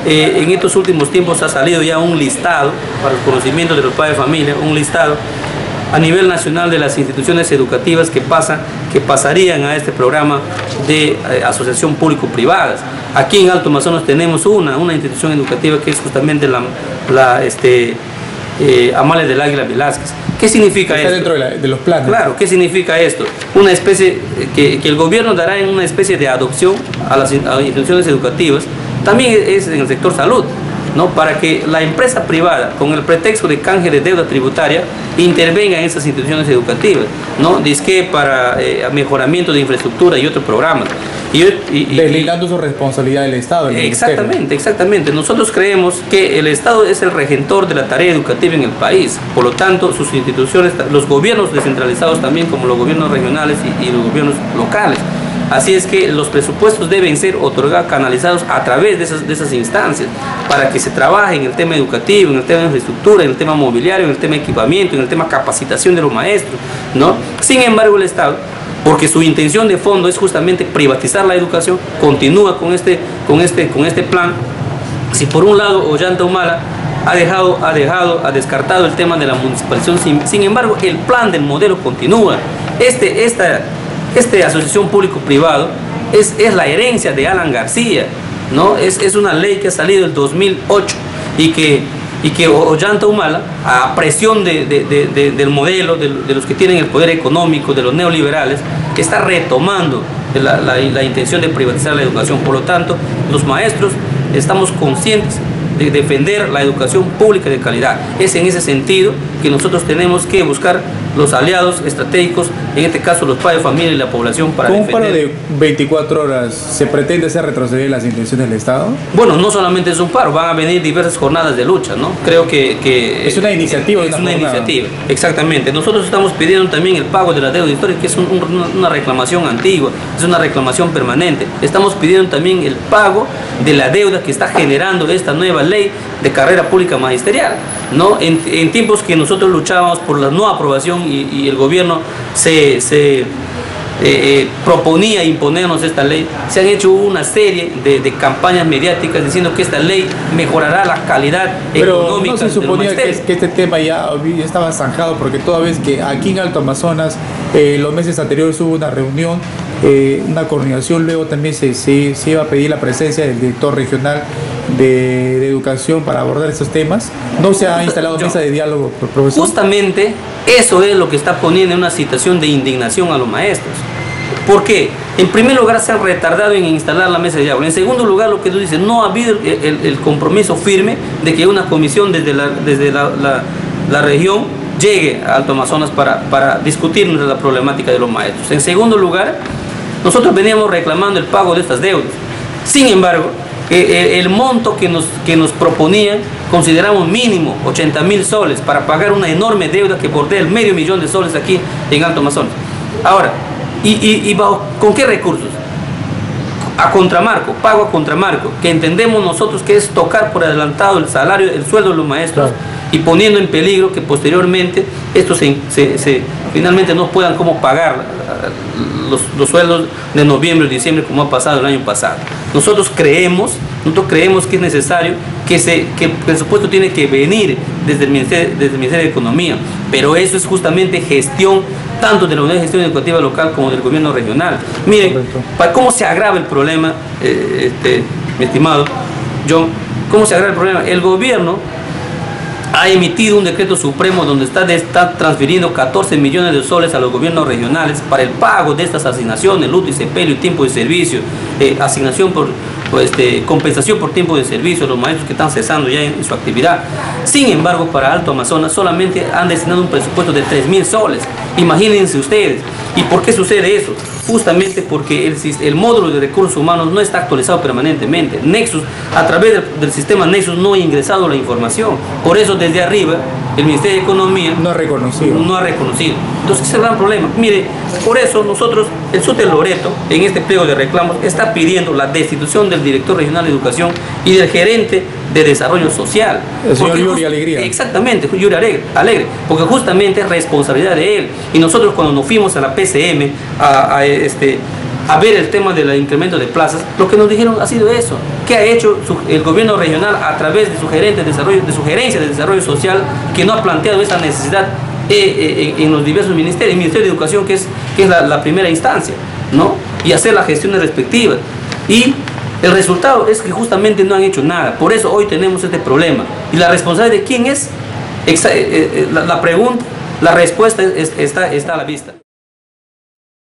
en estos últimos tiempos ha salido ya un listado, para el conocimiento de los padres de familia, un listado a nivel nacional de las instituciones educativas que pasarían a este programa de asociación público-privadas. Aquí en Alto Amazonas tenemos una institución educativa que es justamente Amalia del Águila Velázquez. ¿Qué significa esto? Está dentro de los planes. Claro, ¿qué significa esto? Una especie que el gobierno dará en una especie de adopción a las instituciones educativas, también es en el sector salud, ¿no? Para que la empresa privada, con el pretexto de canje de deuda tributaria, intervenga en esas instituciones educativas, ¿no? Dizque para mejoramiento de infraestructura y otros programas. Deslindando su responsabilidad del Estado. Exactamente. Nosotros creemos que el Estado es el regentor de la tarea educativa en el país. Por lo tanto, sus instituciones, los gobiernos descentralizados también, como los gobiernos regionales y los gobiernos locales. Así es que los presupuestos deben ser otorgados, canalizados a través de esas instancias, para que se trabaje en el tema educativo, en el tema de infraestructura, en el tema mobiliario, en el tema equipamiento, en el tema capacitación de los maestros, ¿no? Sin embargo, el Estado, porque su intención de fondo es justamente privatizar la educación, continúa con este plan. Si por un lado Ollanta Humala ha descartado el tema de la municipalización, sin embargo el plan del modelo continúa. Esta asociación público-privado es la herencia de Alan García, ¿no? Es una ley que ha salido en 2008 y que Ollanta Humala, a presión del modelo, de los que tienen el poder económico, de los neoliberales, está retomando la intención de privatizar la educación. Por lo tanto, los maestros estamos conscientes de defender la educación pública de calidad. Es en ese sentido que nosotros tenemos que buscar los aliados estratégicos, en este caso los padres de familia y la población, para ¿con defender. un paro de 24 horas se pretende hacer retroceder las intenciones del Estado? Bueno, no solamente es un paro, van a venir diversas jornadas de lucha, ¿no? Creo que es una iniciativa. Es una iniciativa, exactamente. Nosotros estamos pidiendo también el pago de la deuda histórica, que es una reclamación antigua, es una reclamación permanente. Estamos pidiendo también el pago de la deuda que está generando esta nueva ley de carrera pública magisterial, ¿no? En tiempos que nosotros luchábamos por la no aprobación y el gobierno se proponía imponernos esta ley, se han hecho una serie de campañas mediáticas diciendo que esta ley mejorará la calidad económica. Pero no se suponía que este tema ya estaba zanjado, porque toda vez que aquí en Alto Amazonas los meses anteriores hubo una reunión, una coordinación, luego también se iba a pedir la presencia del director regional de educación para abordar estos temas. No se ha instalado mesa de diálogo, profesor. Justamente eso es lo que está poniendo en una situación de indignación a los maestros. ¿Por qué? En primer lugar, se han retardado en instalar la mesa de diálogo. En segundo lugar, lo que tú dices, no ha habido el compromiso firme de que una comisión desde la región llegue a Alto Amazonas para discutir la problemática de los maestros. En segundo lugar, nosotros veníamos reclamando el pago de estas deudas. Sin embargo, el monto que nos proponían consideramos mínimo 80.000 soles para pagar una enorme deuda que bordea el $500.000 de soles aquí en Alto Amazonas. Ahora, ¿con qué recursos? A contramarco, pago a contramarco, que entendemos nosotros que es tocar por adelantado el salario, el sueldo de los maestros, y poniendo en peligro que posteriormente estos finalmente no puedan cómo pagar los sueldos de noviembre y diciembre, como ha pasado el año pasado. Nosotros creemos que es necesario que el presupuesto tiene que venir desde el Ministerio de Economía, pero eso es justamente gestión tanto de la Unidad de Gestión Educativa Local como del gobierno regional. Miren, ¿cómo se agrava el problema, mi estimado John? ¿Cómo se agrava el problema? El gobierno ha emitido un decreto supremo donde está transfiriendo 14 millones de soles a los gobiernos regionales para el pago de estas asignaciones, luto y sepelio y tiempo de servicio, asignación compensación por tiempo de servicio a los maestros que están cesando ya en su actividad. Sin embargo, para Alto Amazonas solamente han destinado un presupuesto de 3.000 soles. Imagínense ustedes. ¿Y por qué sucede eso? Justamente porque el módulo de recursos humanos no está actualizado permanentemente. Nexus, a través del sistema Nexus, no ha ingresado la información. Por eso, desde arriba, el Ministerio de Economía no ha reconocido. Entonces, ese es el gran problema. Mire, por eso nosotros, el SUTE Loreto, en este pliego de reclamos, está pidiendo la destitución del director regional de educación y del gerente de desarrollo social. El señor Yuri Alegría. Exactamente, Yuri Alegre, porque justamente es responsabilidad de él. Y nosotros, cuando nos fuimos a la PCM a ver el tema del incremento de plazas, lo que nos dijeron ha sido eso. ¿Qué ha hecho el gobierno regional a través de su gerente de desarrollo, de su gerencia de desarrollo social, que no ha planteado esa necesidad en los diversos ministerios? El Ministerio de Educación, que es la primera instancia, ¿no? Y hacer las gestiones respectivas. Y el resultado es que justamente no han hecho nada. Por eso hoy tenemos este problema. ¿Y la responsabilidad de quién es? La pregunta, la respuesta está a la vista.